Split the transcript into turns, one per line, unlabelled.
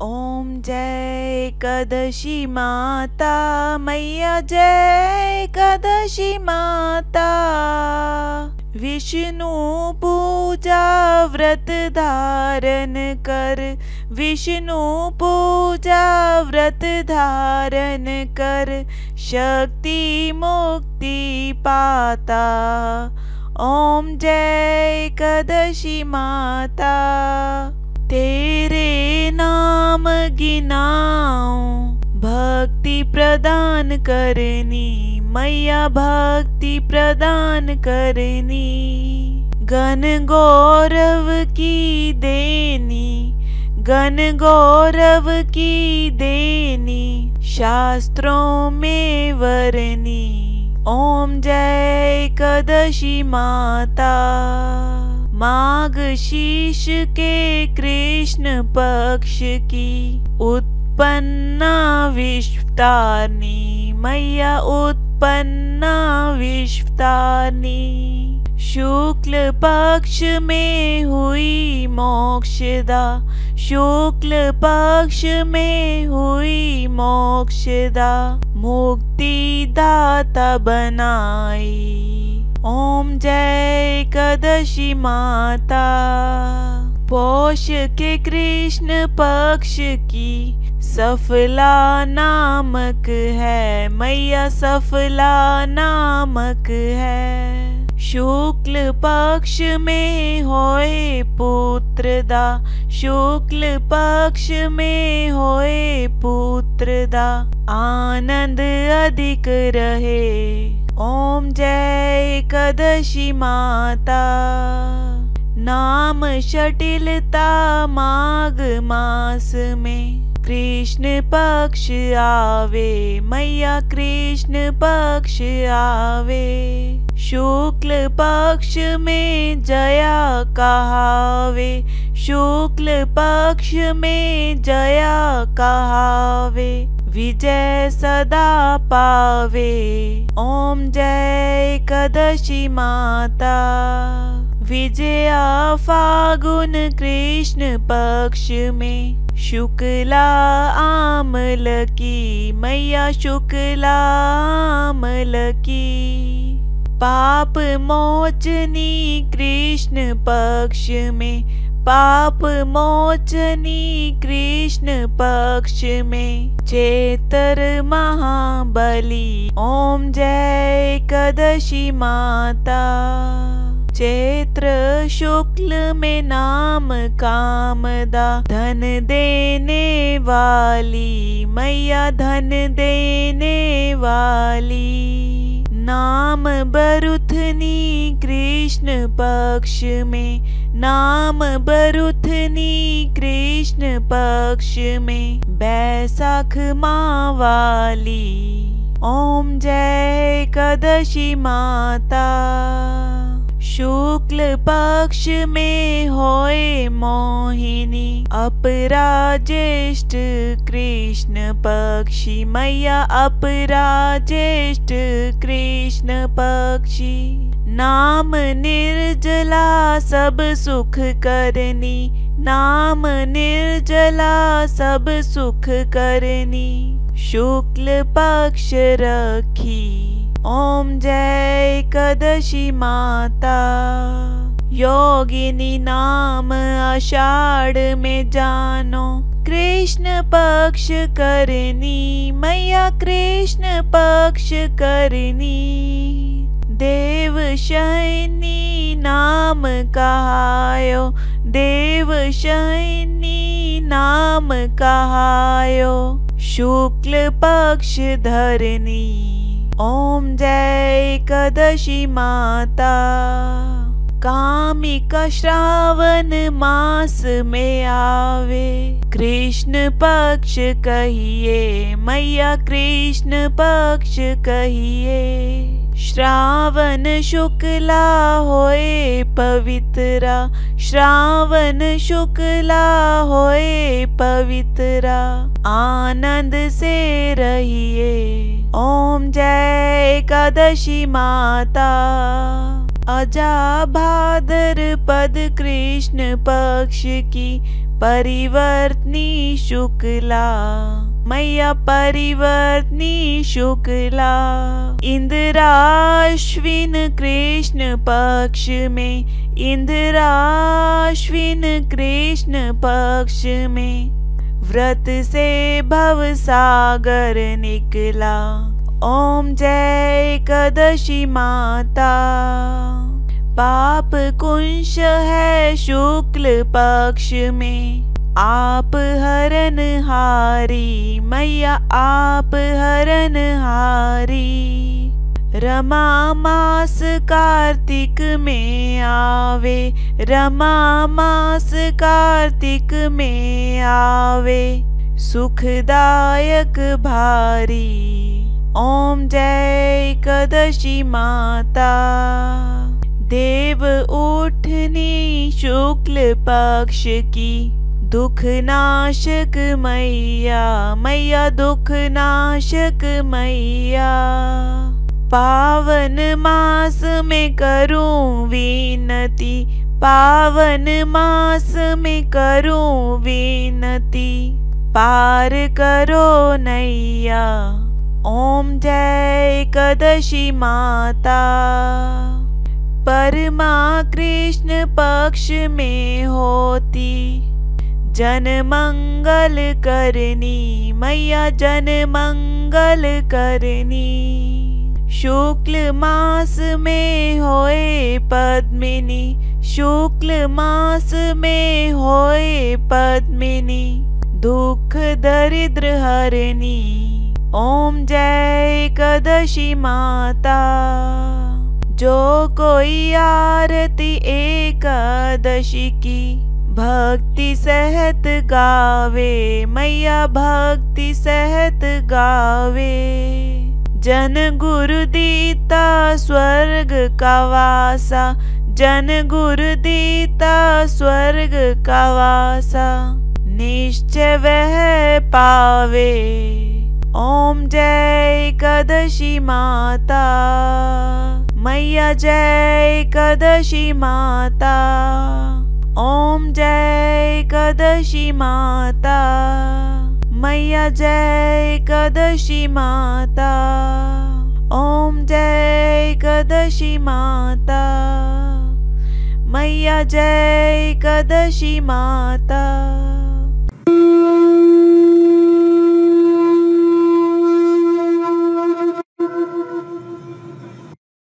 ओम जय एकादशी माता मैया, जय एकादशी माता। विष्णु पूजा व्रत धारण कर, विष्णु पूजा व्रत धारण कर, शक्ति मुक्ति पाता। ओम जय एकादशी माता। तेरे नाम गिनाऊं भक्ति प्रदान करनी, मैया भक्ति प्रदान करनी। गण गौरव की देनी, गण गौरव की देनी, शास्त्रों में वरनी। ओम जय एकादशी माता। माघ शीर्ष के कृष्ण पक्ष की उत्पन्ना विश्वतारिणी, मैया उत्पन्ना विश्वतारिणी। शुक्ल पक्ष में हुई मोक्षदा, शुक्ल पक्ष में हुई मोक्षदा, मुक्ति दाता बनाई। ओम जय एकादशी माता। पौष के कृष्ण पक्ष की सफला नामक है, मैया सफला नामक है। शुक्ल पक्ष में होए पुत्रदा, शुक्ल पक्ष में होए पुत्रदा, आनंद अधिक रहे। ओम जय एकादशी माता। नाम शटिलता माघ मास में कृष्ण पक्ष आवे, मैया कृष्ण पक्ष आवे। शुक्ल पक्ष में जया कहावे, शुक्ल पक्ष में जया कहावे, विजय सदा पावे। ओम जय एकादशी माता। विजया फागुन कृष्ण पक्ष में शुक्ला आमल की, मैया शुक्ला आमल की। पाप मोचनी कृष्ण पक्ष में, पाप मोचनी कृष्ण पक्ष में, चेतर महाबली। ओम जय एकादशी माता। चैत्र शुक्ल में नाम कामदा, धन देने वाली, मैया धन देने वाली। नाम बरुथनी कृष्ण पक्ष में, नाम बरुथनी कृष्ण पक्ष में, बैसाख माँ वाली। ओम जय एकादशी माता। शुक्ल पक्ष में होए मोहिनी, अपरा ज्येष्ठ कृष्ण पक्षी, मैया अपरा ज्येष्ठ कृष्ण पक्षी। नाम निर्जला सब सुख करनी, नाम निर्जला सब सुख करनी, शुक्ल पक्ष रखी। ओम जय एकादशी माता। योगिनी नाम आषाढ़ में जानो, कृष्ण पक्ष करनी, मैया कृष्ण पक्ष करनी। देव शयनी नाम कहायो, देव शयनी नाम कहायो, शुक्ल पक्ष धरनी। ओम जय एकादशी माता। कामिका श्रावण मास में आवे, कृष्ण पक्ष कहिए, मैया कृष्ण पक्ष कहिए। श्रावण शुक्ला होए पवित्रा, श्रावण शुक्ला होए पवित्रा, आनंद से रहिए। ओम जय एकादशी माता। अजा भाद्र पद कृष्ण पक्ष की परिवर्तनी शुक्ला, मैया परिवर्तनी शुक्ला। इंद्राश्विन कृष्ण पक्ष में, इंद्राश्विन कृष्ण पक्ष में व्रत से भव सागर निकला। ओम जय एकादशी माता। पाप कुंश है शुक्ल पक्ष में, आप हरन हारी, मैया आप हरन हारी। रमा मास कार्तिक में आवे, रमा मास कार्तिक में आवे, सुखदायक भारी। ओम जय एकादशी माता। देव उठनी शुक्ल पक्ष की, दुख नाशक मैया, मैया दुख नाशक मैया। पावन मास में करूं विनती, पावन मास में करूं विनती, पार करो नैया। ओम जय एकादशी माता। परमा कृष्ण पक्ष में होती, जन मंगल करनी, मैया जन मंगल करनी। शुक्ल मास में होए पद्मिनी, शुक्ल मास में होए पद्मिनी, दुख दरिद्र हरनी। ओम जय एकादशी माता। जो कोई आरती एकादशी की, भक्ति सहित गावे, मैया भक्ति सहित गावे। जन गुरु दीता स्वर्ग का वासा, जन गुरु दीता स्वर्ग का वासा, निश्चय वह पावे। ओम जय एकादशी माता। मैया जय एकादशी माता। ओम जय एकादशी माता। मैया जय एकादशी माता। ओम जय एकादशी माता। मैया जय एकादशी माता।